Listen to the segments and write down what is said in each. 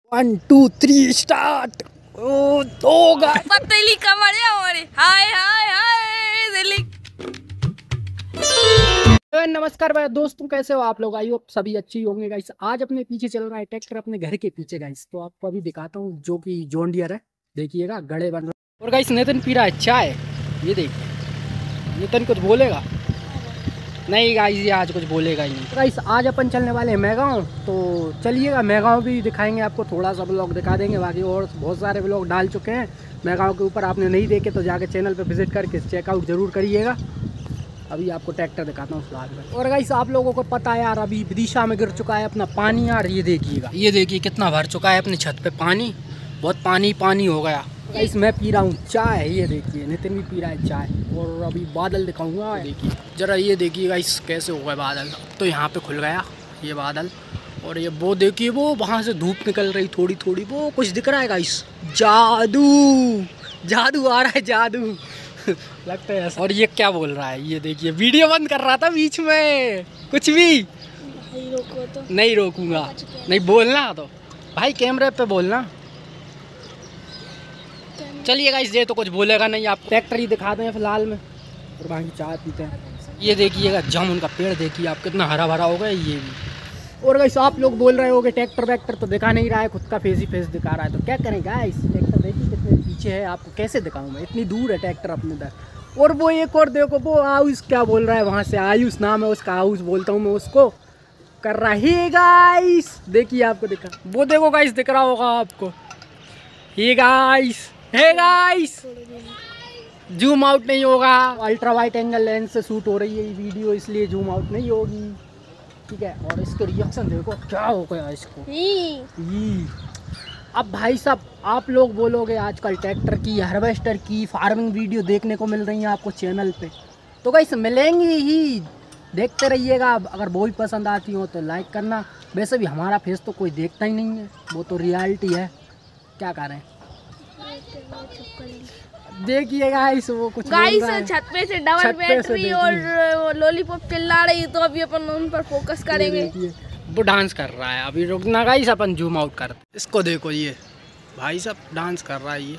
1 2 3 start. ओ तो पतली कमरिया हमारी हाय हाय हाय दिल्ली। नमस्कार भाई दोस्तों, कैसे हो आप लोग? आई होप सभी अच्छी होंगे गाइस। आज अपने पीछे चल रहा है ट्रैक्टर, अपने घर के पीछे गाइस। तो आपको अभी दिखाता हूँ, जो कि जॉन डियर है। देखिएगा गड़े बन रहे। और गाइस नितिन पी रहा है चाय, ये देखिए। नितिन कुछ बोलेगा नहीं गाइस, ये आज कुछ बोलेगा ही नहीं। गाइस आज अपन चलने वाले हैं मेगांव, तो चलिएगा मेगांव भी दिखाएंगे आपको, थोड़ा सा ब्लॉग दिखा देंगे। बाकी और बहुत सारे ब्लॉग डाल चुके हैं मेगांव के ऊपर, आपने नहीं देखे तो जाके चैनल पे विजिट करके चेकआउट जरूर करिएगा। अभी आपको ट्रैक्टर दिखाता हूँ फिलहाल में। और गाइस आप लोगों को पता है यार, अभी विदिशा में गिर चुका है अपना पानी यार। ये देखिएगा, ये देखिए कितना भर चुका है अपनी छत पे पानी, बहुत पानी पानी हो गया। गाइस मैं पी रहा हूँ चाय, ये देखिए नितिन भी पी रहा है चाय। और अभी बादल दिखाऊंगा, देखिए जरा, ये देखिए गाइस कैसे हो गए बादल। तो यहाँ पे खुल गया ये बादल, और ये वो देखिए, वो वहाँ से धूप निकल रही थोड़ी थोड़ी, वो कुछ दिख रहा है गाइस। जादू जादू आ रहा है, जादू लगता है ऐसा। और ये क्या बोल रहा है, ये देखिए वीडियो बंद कर रहा था बीच में, कुछ भी रोको तो नहीं रोकूंगा, नहीं बोलना तो भाई कैमरे पे बोलना। चलिए गाइस, ये तो कुछ बोलेगा नहीं, आप ट्रैक्टर ही दिखा दें फिलहाल में, और बाकी चाय पीते हैं। ये देखिएगा जामुन का पेड़, देखिए आप कितना हरा भरा हो गया ये भी। और गाइस आप लोग बोल रहे होगे ट्रैक्टर वैक्टर तो दिखा नहीं रहा है, खुद का फेस ही फेस दिखा रहा है, तो क्या करें गाइस। ट्रैक्टर देखिए कितने पीछे है, आपको कैसे दिखाऊं मैं, इतनी दूर है ट्रैक्टर अपने इधर। और वो एक और देखो, वो आयुष क्या बोल रहा है वहाँ से, आयुष नाम है उसका, आयुष बोलता हूँ मैं उसको, कर रहा है गाइस। देखिए आपको दिखा, वो देखो गाइस दिख रहा होगा आपको, hey guys, hey guys. Zoom out नहीं होगा, अल्ट्रा वाइड एंगल लेंस से शूट हो रही है ये वीडियो, इसलिए जूम आउट नहीं होगी, ठीक है। और इसके रिएक्शन देखो क्या हो गया इसको। अब भाई साहब आप लोग बोलोगे आजकल ट्रैक्टर की, हार्वेस्टर की, फार्मिंग वीडियो देखने को मिल रही हैं आपको चैनल पे, तो गाइस मिलेंगी ही, देखते रहिएगा। अगर वो भी पसंद आती हो तो लाइक करना। वैसे भी हमारा फेस तो कोई देखता ही नहीं है, वो तो रियलिटी है, क्या करें। देखिएगा इस वो कुछ गाइस छत पे से डबल बैटरी और लॉलीपॉप चिल्ला रही, तो अभी अपन उन पर फोकस करेंगे। वो डांस कर रहा है, अभी रुकना गाइस, अपन जूम आउट कर, इसको देखो, ये भाई साहब डांस कर रहा है ये।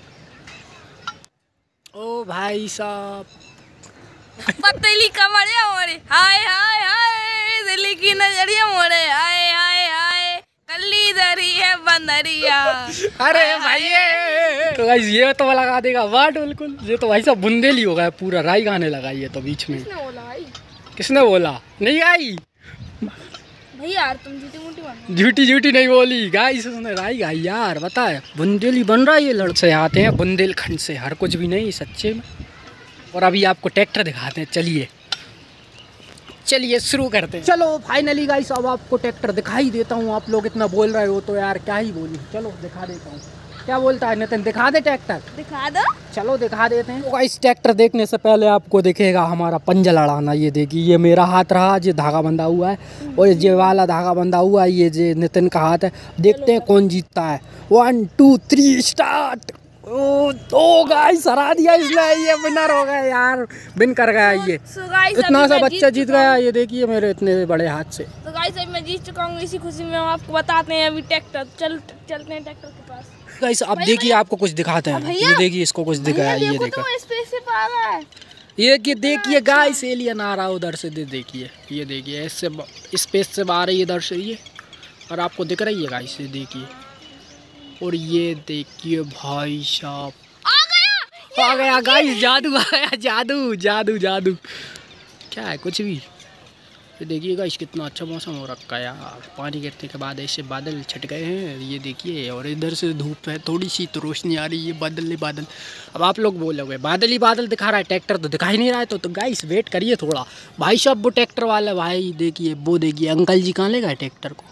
ओ भाई साहब पतली कमरिया हमारी हाय हाय हाय दिल्ली की नजरिया मोड़े हाय हाय हाय कल्ली दरी है बंदरिया। अरे भाई तो गाइस ये तो लगा देगा वाट, बिल्कुल ये तो भाई साहब बुंदेली हो गया पूरा, राई गाने लगा ये तो बीच में। किसने बोला भाई? किसने बोला? नहीं आई भैया यार, तुम झूठी मूठी बन, झूठी झूठी नहीं बोली गाइस, उसने राई गाई यार, बता है बुंदेली बन रहा है ये। लड़के आते हैं बुंदेलखंड से, हर कुछ भी नहीं सच्चे में। और अभी आपको ट्रैक्टर दिखाते हैं, चलिए चलिए शुरू करते हैं। चलो फाइनली गाइस अब आपको ट्रैक्टर दिखाई देता हूँ। आप लोग इतना बोल रहे हो तो यार क्या ही बोली, चलो दिखा देता हूँ। क्या बोलता है नितिन, दिखा दे ट्रैक्टर? दिखा दो, चलो दिखा देते हैं। तो गाइस ट्रैक्टर देखने से पहले आपको दिखेगा हमारा पंजा लड़ाना। ये देखिए, ये मेरा हाथ रहा, ये धागा बंधा हुआ है, और ये वाला धागा बंधा हुआ है, ये नितिन का हाथ है। देखते हैं कौन जीतता है। 1 2 3 स्टार्ट। ओ तो गाइस हरा दिया इसने, ये विनर हो गया यार, विन कर गया ये। इतना सा बच्चा जीत गया, ये देखिए मेरे इतने बड़े हाथ से। तो गाइस अभी मैं जीत चुका हूँ, इसी खुशी में हम आपको बताते हैं अभी ट्रैक्टर चलते हैं ट्रैक्टर के पास। गाइस अब देखिए आपको कुछ दिखाते हैं, ये देखिए इसको कुछ दिखाया, ये देखो स्पेसशिप आ रहा है, ये कि देखिए गाइस एलियन आ रहा उधर से, देखिए ये देखिए इससे स्पेस से आ रही है इधर से ये, और आपको दिख रही है गाइस, ये देखिए। और ये देखिए भाई साहब आ गया गाइस, जादू आ गया, जादू जादू जादू, क्या है कुछ भी। ये देखिए गाइस कितना अच्छा मौसम हो रखा है यार, पानी गिरने के बाद ऐसे बादल छट गए हैं, ये देखिए। और इधर से धूप है, थोड़ी सी तो रोशनी आ रही है, बादल ही बादल। अब आप लोग बोलोगे बादल ही बादल दिखा रहा है, ट्रैक्टर तो दिखा ही नहीं रहा है। तो गाइस वेट करिए थोड़ा भाई साहब, वो ट्रैक्टर वाला भाई देखिए, वो देखिए अंकल जी कहाँ ले गए ट्रैक्टर को,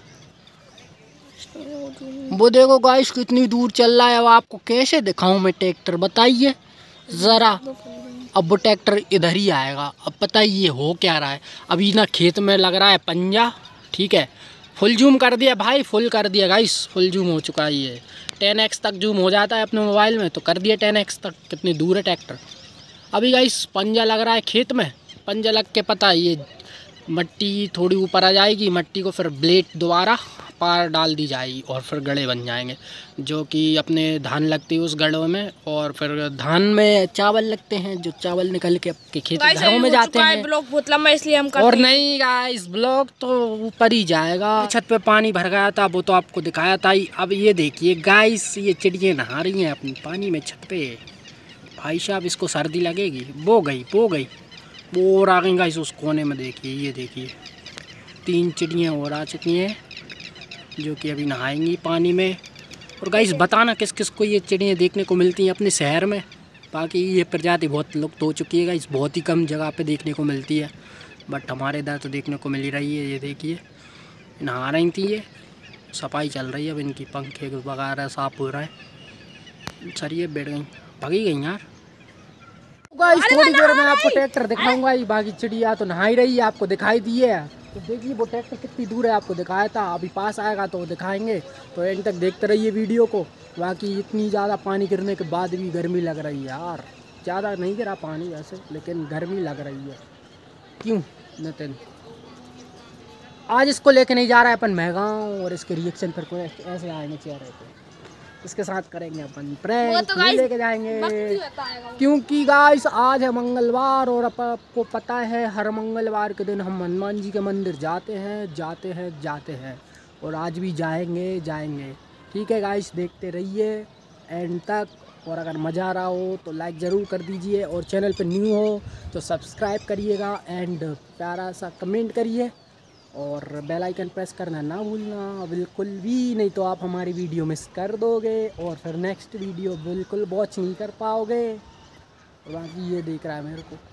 वो देखो गाइस कितनी दूर चल रहा है। अब आपको कैसे दिखाऊं मैं ट्रैक्टर, बताइए ज़रा। अब वो ट्रैक्टर इधर ही आएगा। अब पता है ये हो क्या रहा है, अभी ना खेत में लग रहा है पंजा, ठीक है। फुल जूम कर दिया भाई, फुल कर दिया गाइस, फुल जूम हो चुका है ये। 10x तक जूम हो जाता है अपने मोबाइल में, तो कर दिया 10x तक। कितनी दूर है ट्रैक्टर। अभी गाइस पंजा लग रहा है खेत में, पंजा लग के पता है ये मट्टी थोड़ी ऊपर आ जाएगी, मट्टी को फिर ब्लेड दोबारा पार डाल दी जाएगी और फिर गड़े बन जाएंगे, जो कि अपने धान लगती है उस गड़ों में, और फिर धान में चावल लगते हैं, जो चावल निकल के आपके खेत घरों में जाते हैं। ब्लॉग बहुत लंबा इसलिए हम और नहीं गाइस, ब्लॉग तो ऊपर ही जाएगा। छत पे पानी भर गया था, वो तो आपको दिखाया था ही। अब ये देखिए गाइस, ये चिड़िया नहा रही हैं अपनी पानी में छत पे। भाई साहब इसको सर्दी लगेगी। वो गई और आ गई गाइस उस कोने में। देखिए, ये देखिए 3 चिड़ियाँ और आ चुकी हैं, जो कि अभी नहाएंगी पानी में। और गाइस बताना किस किस को ये चिड़ियाँ देखने को मिलती हैं अपने शहर में। बाकी ये प्रजाति बहुत लुप्त हो चुकी है गाइस, बहुत ही कम जगह पे देखने को मिलती है, बट हमारे इधर तो देखने को मिल ही रही है। ये देखिए नहा रही थी, ये सफाई चल रही है। अब इनकी पंखे वगैरह साफ हो रहा है। सरिये बैठ गई, भगी गई यार। गाइस थोड़ी देर में आपको ट्रैक्टर दिखाऊंगा ही। बाकी चिड़िया तो नहा ही रही है, आपको दिखाई दी है। तो देखिए वो ट्रैक्टर कितनी दूर है, आपको दिखाया था। अभी पास आएगा तो दिखाएंगे, तो एंड तक देखते रहिए वीडियो को। बाकी इतनी ज़्यादा पानी गिरने के बाद भी गर्मी लग रही है यार। ज़्यादा नहीं गिरा पानी वैसे, लेकिन गर्मी लग रही है। क्यों नितिन आज इसको लेके नहीं जा रहा है अपन महगांव, और इसके रिएक्शन फिर कोई ऐसे आएंगे चेहरे पे। इसके साथ करेंगे अपन प्रैंक, तो लेके जाएंगे। क्योंकि गाइस आज है मंगलवार, और आपको पता है हर मंगलवार के दिन हम हनुमान जी के मंदिर जाते हैं और आज भी जाएंगे। ठीक है गाइस, देखते रहिए एंड तक। और अगर मज़ा आ रहा हो तो लाइक ज़रूर कर दीजिए, और चैनल पे न्यू हो तो सब्सक्राइब करिएगा एंड प्यारा सा कमेंट करिए, और बेल आइकन प्रेस करना ना भूलना बिल्कुल भी, नहीं तो आप हमारी वीडियो मिस कर दोगे और फिर नेक्स्ट वीडियो बिल्कुल वॉच नहीं कर पाओगे। और बाकी ये देख रहा है मेरे को।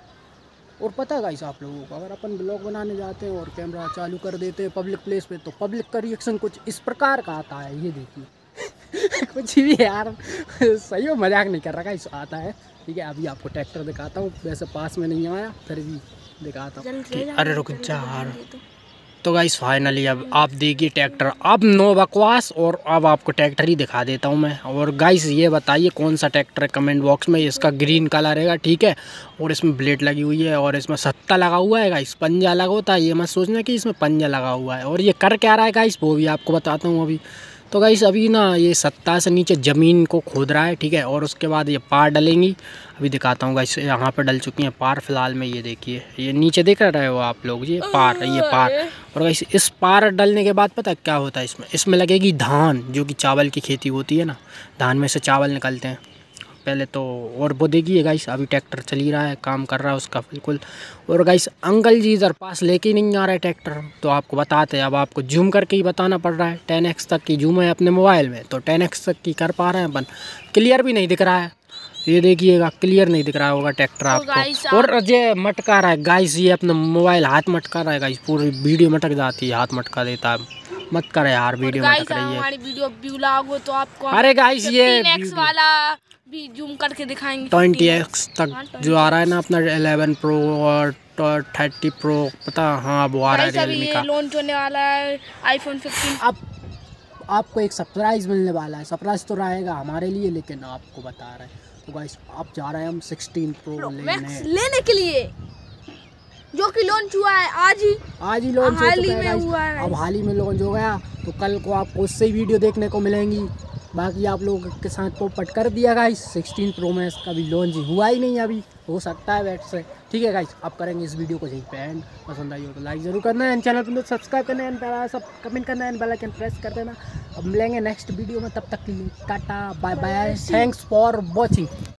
और पता है गाइस आप लोगों को, अगर अपन ब्लॉग बनाने जाते हैं और कैमरा चालू कर देते हैं पब्लिक प्लेस पे, तो पब्लिक का रिएक्शन कुछ इस प्रकार का आता है। ये देखिए कुछ भी यार सही में मजाक नहीं कर रहा गाइस, आता है। ठीक है, अभी आपको ट्रैक्टर दिखाता हूँ। वैसे पास में नहीं आया, फिर भी दिखाता हूँ। अरे रुक जा यार। तो गाइस फाइनली अब आप देखिए ट्रैक्टर। अब नो बकवास, और अब आपको ट्रैक्टर ही दिखा देता हूँ मैं। और गाइस ये बताइए कौन सा ट्रैक्टर है कमेंट बॉक्स में। इसका ग्रीन कलर है, ठीक है, और इसमें ब्लेड लगी हुई है, और इसमें सत्ता लगा हुआ है गाइस। पंजा लगा होता है, ये मत सोचना कि इसमें पंजा लगा हुआ है। और ये कर क्या रहा है गाइस, वो भी आपको बताता हूँ अभी। तो गाइस अभी ना ये सत्ता से नीचे ज़मीन को खोद रहा है, ठीक है, और उसके बाद ये पार डलेंगी। अभी दिखाता हूँ गाइस, यहाँ पर डल चुकी हैं पार फिलहाल में। ये देखिए, ये नीचे देख रहे हो आप लोग, ये पार। और गाइस इस पार डलने के बाद पता है क्या होता है, इसमें लगेगी धान, जो कि चावल की खेती होती है ना, धान में से चावल निकलते हैं पहले तो। और वो देखिए गाइस अभी ट्रैक्टर चल ही रहा है, काम कर रहा है उसका बिल्कुल। और गाइस अंकल जी इधर पास लेके नहीं आ रहा है ट्रैक्टर, तो आपको बताते हैं। अब आपको जूम करके ही बताना पड़ रहा है। 10x तक की जूम है अपने मोबाइल में, तो 10x तक की कर पा रहे हैं अपन। क्लियर भी नहीं दिख रहा है, ये देखिएगा क्लियर नहीं दिख रहा होगा ट्रैक्टर आपको। और ये मटका रहा है गाइस, ये अपना मोबाइल हाथ मटका रहा है गाइस, पूरी वीडियो मटक जाती है, हाथ मटका देता है। मत करे यार, वीडियो मटक रही है। हमारी वीडियो व्यू लागो तो आपको अरे गाइस ये 15x वाला भी जूम करके दिखाएंगे। 20x तक जो आ रहा है ना अपना 11 प्रो और 30 प्रो, पता हाँ वो आ रहा है रियलमी का। लॉन्च होने वाला है आईफोन 15। अब आपको एक सरप्राइज मिलने वाला है। सरप्राइज तो रहेगा हमारे लिए, लेकिन आपको बता रहे हैं। तो गाइस आप जा रहे हैं हम 16 प्रो लेने के लिए, जो कि लॉन्च हुआ है आज ही लॉन्च हुआ है। अब हाल ही में लॉन्च हो गया, तो कल को आपको उससे ही वीडियो देखने को मिलेंगी। बाकी आप लोगों के साथ पोपट कर दिया गाइस। 16 प्रो मैक्स का भी लॉन्च हुआ ही नहीं अभी, हो सकता है वेट से। ठीक है गाइस, अब करेंगे इस वीडियो को यहीं पे एंड। पसंद आई हो तो लाइक ज़रूर करना है, चैनल पर सब्सक्राइब करना है, सब कमेंट करना है, बेल आइकन प्रेस कर देना। अब मिलेंगे नेक्स्ट वीडियो में, तब तक के लिए tata bye bye, thanks for watching.